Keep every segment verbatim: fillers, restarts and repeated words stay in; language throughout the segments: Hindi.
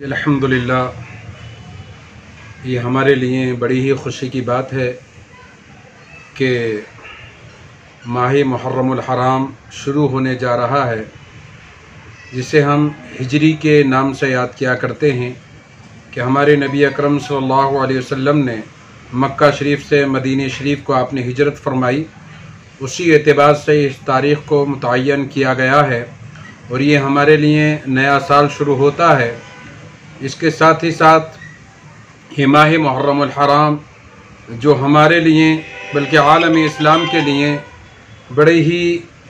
अल्हम्दुलिल्लाह, ये हमारे लिए बड़ी ही खुशी की बात है कि माह मुहर्रमुल हराम शुरू होने जा रहा है, जिसे हम हिजरी के नाम से याद किया करते हैं कि हमारे नबी अकरम सल्लल्लाहु अलैहि वसल्लम ने मक्का शरीफ से मदीने शरीफ को आपने हिजरत फरमाई। उसी एतबार से इस तारीख़ को मुतय्यन किया गया है और ये हमारे लिए नया साल शुरू होता है। इसके साथ ही साथ ये माह मुहर्रमुल हराम जो हमारे लिए बल्कि आलम इस्लाम के लिए बड़े ही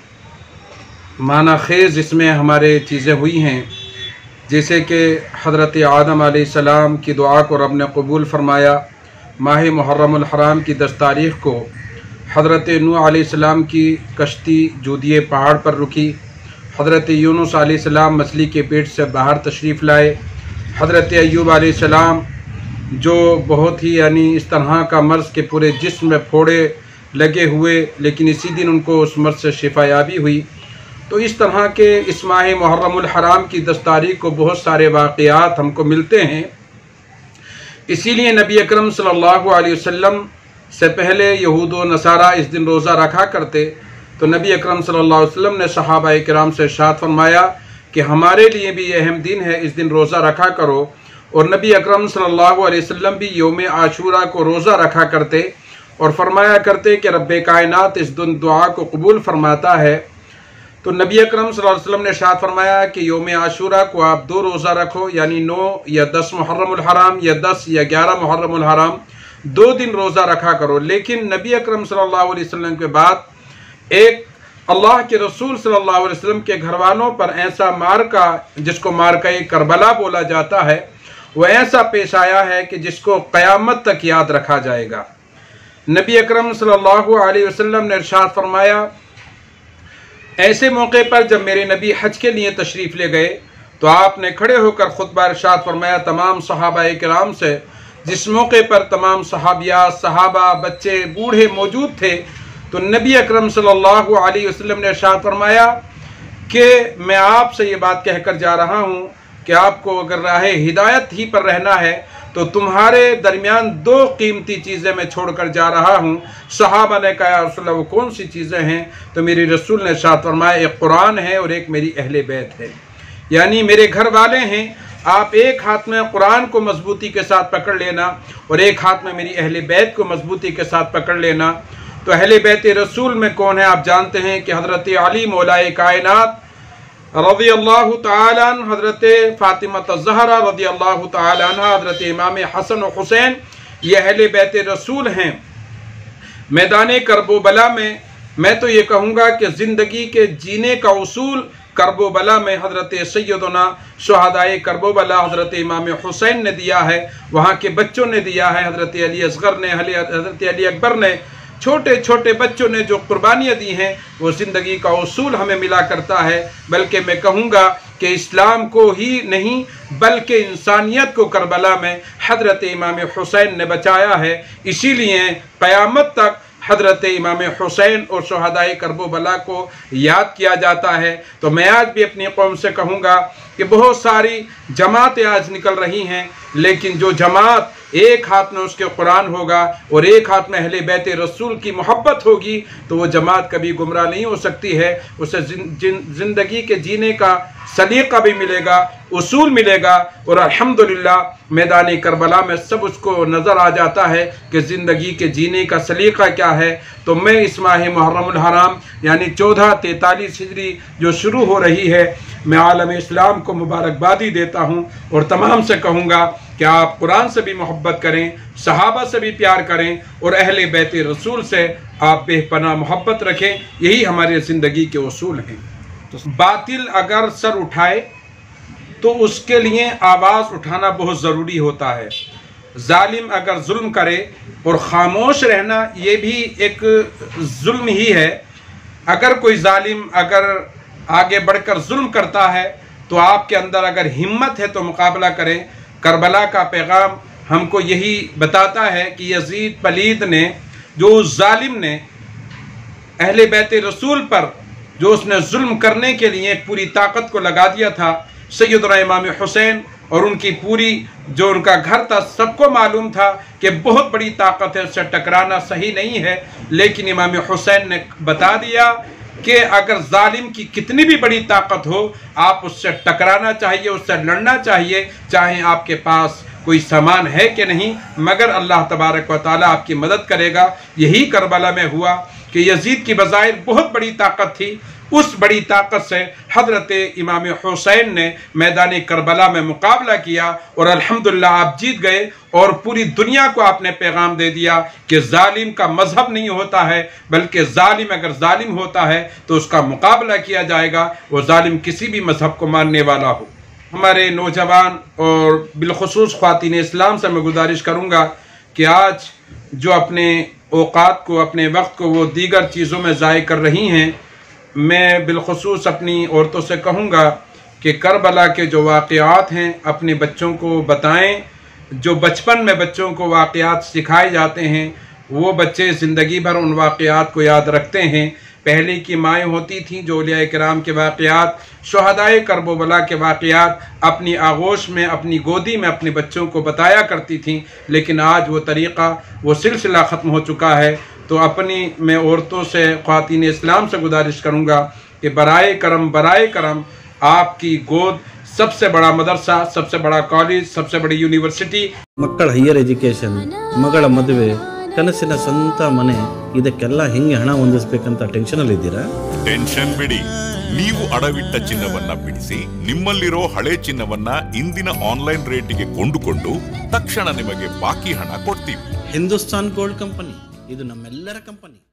माना खेज़ इसमें हमारे चीज़ें हुई हैं, जैसे कि हज़रत आदम अलैहिस्सलाम की दुआ को रब ने कबूल फरमाया। माह मुहर्रमुल हराम की दस तारीख़ को हज़रत नूह अलैहिस्सलाम की कश्ती जूदिये पहाड़ पर रुकी। हज़रत यूनुस अलैहिस्सलाम मछली के पेट से बाहर तशरीफ़ लाए। हज़रत अय्यूब अलैहिस्सलाम जो बहुत ही यानी इस तरह का मर्ज़ के पूरे जिस्म में फोड़े लगे हुए, लेकिन इसी दिन उनको उस मर्ज़ से शिफायाबी हुई। तो इस तरह के इस माह मुहर्रमुल हराम की दस तारीख़ को बहुत सारे वाक़यात हमको मिलते हैं। इसीलिए नबी अकरम सल्लल्लाहु अलैहि वसल्लम से पहले यहूद व नसारा इस दिन रोज़ा रखा करते, तो नबी अकरम सल्लल्लाहु अलैहि वसल्लम ने सहाबा किराम से इरशाद फरमाया कि हमारे लिए भी यह अहम दिन है, इस दिन रोज़ा रखा करो। और नबी अकरम सल्लल्लाहु अलैहि वसल्लम भी यौम आशूरा को रोज़ा रखा करते और फरमाया करते कि रब्बे कायनात इस दिन दुआ को कबूल फरमाता है। तो नबी अकरम सल्लल्लाहु अलैहि वसल्लम ने इरशाद फरमाया कि यौम आशूरा को आप दो रोज़ा रखो, यानी नौ या दस मुहर्रमुल हराम या दस या ग्यारह मुहर्रमुल हराम, दो दिन रोज़ा रखा करो। लेकिन नबी अकरम सल्लल्लाहु अलैहि वसल्लम के बाद एक अल्लाह के रसूल सल्लल्लाहु अलैहि वसल्लम के घर वालों पर ऐसा मारका, जिसको मारका करबला बोला जाता है, वह ऐसा पेश आया है कि जिसको क़यामत तक याद रखा जाएगा। नबी अकरम सल्लल्लाहु अलैहि वसल्लम ने इरशाद फरमाया, ऐसे मौके पर जब मेरे नबी हज के लिए तशरीफ़ ले गए तो आपने खड़े होकर खुतबा इरशाद फरमाया तमाम सहाबा किराम से, जिस मौके पर तमाम सहाबिया, सहाबा, बच्चे, बूढ़े मौजूद थे। तो नबी अकरम सल्लल्लाहु अलैहि वसल्लम ने इरशाद फरमाया कि मैं आपसे ये बात कहकर जा रहा हूँ कि आपको अगर राह हिदायत ही पर रहना है तो तुम्हारे दरमियान दो कीमती चीज़ें मैं छोड़कर जा रहा हूँ। सहाबा ने कहा, या रसूल अल्लाह, वो कौन सी चीज़ें हैं? तो मेरे रसूल ने इरशाद फरमाया, एक कुरान है और एक मेरी अहले बैत है, यानी मेरे घर वाले हैं। आप एक हाथ में कुरान को मजबूती के साथ पकड़ लेना और एक हाथ में मेरी अहले बैत को मजबूती के साथ पकड़ लेना। तो अहले बैत रसूल में कौन है? आप जानते हैं कि हज़रत अली मौलाए कायनात रज़ी अल्लाह तआला अन्हु, हज़रत फातिमा ज़हरा रज़ी अल्लाह तआला अन्हा, हज़रत इमाम हसन और हुसैन, ये अहले बैत रसूल हैं। मैदान करबला में मैं तो ये कहूँगा कि ज़िंदगी के जीने का उसूल करबला में हज़रत सैयदना शुहदाए करबला हज़रत इमाम हुसैन ने दिया है, वहाँ के बच्चों ने दिया है। हज़रत अली असगर ने, हज़रत अली अकबर ने, छोटे छोटे बच्चों ने जो कुर्बानियाँ दी हैं, वो ज़िंदगी का उसूल हमें मिला करता है। बल्कि मैं कहूँगा कि इस्लाम को ही नहीं बल्कि इंसानियत को करबला में हज़रत इमाम हुसैन ने बचाया है। इसीलिए क़यामत तक हज़रत इमाम हुसैन और शुहदाए करबला को याद किया जाता है। तो मैं आज भी अपनी कौम से कहूँगा कि बहुत सारी जमातें आज निकल रही हैं, लेकिन जो जमात एक हाथ में उसके कुरान होगा और एक हाथ में अहले बैत रसूल की मोहब्बत होगी, तो वो जमात कभी गुमराह नहीं हो सकती है। उसे ज़िंदगी के जीने का सलीक़ा भी मिलेगा, उसूल मिलेगा। और अल्हम्दुलिल्लाह मैदान करबला में सब उसको नज़र आ जाता है कि ज़िंदगी के जीने का सलीक़ा क्या है। तो मैं इस माह मुहर्रमुल हराम यानी चौदह तैंतालीस हिजरी जो शुरू हो रही है, मैं आलम इस्लाम को मुबारकबादी देता हूँ और तमाम से कहूँगा कि आप कुरान से भी मोहब्बत करें, सहाबा से भी प्यार करें और अहले बैत रसूल से आप बेपनाह मोहब्बत रखें। यही हमारे ज़िंदगी के उसूल हैं। तो बातिल अगर सर उठाए तो उसके लिए आवाज़ उठाना बहुत ज़रूरी होता है। जालिम अगर जुल्म करे और ख़ामोश रहना, ये भी एक जुल्म ही है। अगर कोई जालिम अगर आगे बढ़कर जुल्म करता है तो आपके अंदर अगर हिम्मत है तो मुकाबला करें। करबला का पैगाम हमको यही बताता है कि यजीद पलीद ने, जो उस जालिम ने अहले बैत रसूल पर जो उसने जुल्म करने के लिए पूरी ताकत को लगा दिया था, सैयदना इमाम हुसैन और उनकी पूरी जो उनका घर था सबको मालूम था कि बहुत बड़ी ताकत है, उससे टकराना सही नहीं है। लेकिन इमाम हुसैन ने बता दिया कि अगर जालिम की कितनी भी बड़ी ताकत हो, आप उससे टकराना चाहिए, उससे लड़ना चाहिए, चाहे आपके पास कोई सामान है कि नहीं, मगर अल्लाह तबारक व तआला आपकी मदद करेगा। यही करबला में हुआ कि यजीद की बज़ाहिर बहुत बड़ी ताकत थी, उस बड़ी ताकत से हज़रत इमाम हुसैन ने मैदान करबला में मुकाबला किया और अल्हम्दुलिल्लाह आप जीत गए और पूरी दुनिया को आपने पैगाम दे दिया कि जालिम का मजहब नहीं होता है, बल्कि जालिम अगर जालिम होता है तो उसका मुकाबला किया जाएगा, वो जालिम किसी भी मजहब को मानने वाला हो। हमारे नौजवान और बिलखुसूस ख्वातीन इस्लाम से मैं गुजारिश करूँगा कि आज जो अपने औकात को, अपने वक्त को वो दीगर चीज़ों में ज़ाय कर रही हैं, मैं बिलखुसूस अपनी औरतों से कहूँगा कि करबला के जो वाक़यात हैं अपने बच्चों को बताएं। जो बचपन में बच्चों को वाक़यात सिखाए जाते हैं वो बच्चे ज़िंदगी भर उन वाक़यात को याद रखते हैं। पहले की माएँ होती थीं जो औलिया किराम के वाक़यात, शुहदाए करबला के वाक़यात अपनी आगोश में, अपनी गोदी में अपने बच्चों को बताया करती थीं, लेकिन आज वो तरीक़ा, वो सिलसिला ख़त्म हो चुका है। तो अपनी मैं औरतों से, ख्वातीन इस्लाम से गुजारिश करूँगा कि बराए करम बराए करम आपकी गोद सबसे बड़ा मदरसा, सबसे बड़ा कॉलेज, सबसे बड़ी यूनिवर्सिटी। मಕ್ಕಳ ಹೈಯರ್ ಎಜುಕೇಶನ್, ಮಗಳ ಮದುವೆ, ಕನಸಿನ ಸ್ವಂತ ಮನೆ, ಇದಕ್ಕೆಲ್ಲ ಹೆಂಗೆ ಹಣ ಹೊಂದಿಸಬೇಕಂತ ಟೆನ್ಷನ್ ಅಲ್ಲಿ ಇದ್ದೀರಾ? ಟೆನ್ಷನ್ ಬಿಡಿ, ನೀವು ಅಡವಿಟ್ಟ ಚಿನ್ನವನ್ನ ಬಿಡಿಸಿ ನಿಮ್ಮಲ್ಲಿರೋ ಹಳೆ ಚಿನ್ನವನ್ನ ಇಂದಿನ ಆನ್ಲೈನ್ ರೇಟಿಗೆ ಕೊಂಡುಕೊಂಡು ತಕ್ಷಣ ನಿಮಗೆ ಬಾಕಿ ಹಣ ಕೊಡ್ತೀವಿ। ಹಿಂದೂಸ್ತಾನ್ ಗೋಲ್ಡ್ ಕಂಪನಿ, ಇದು ನಮ್ಮೆಲ್ಲರ ಕಂಪನಿ।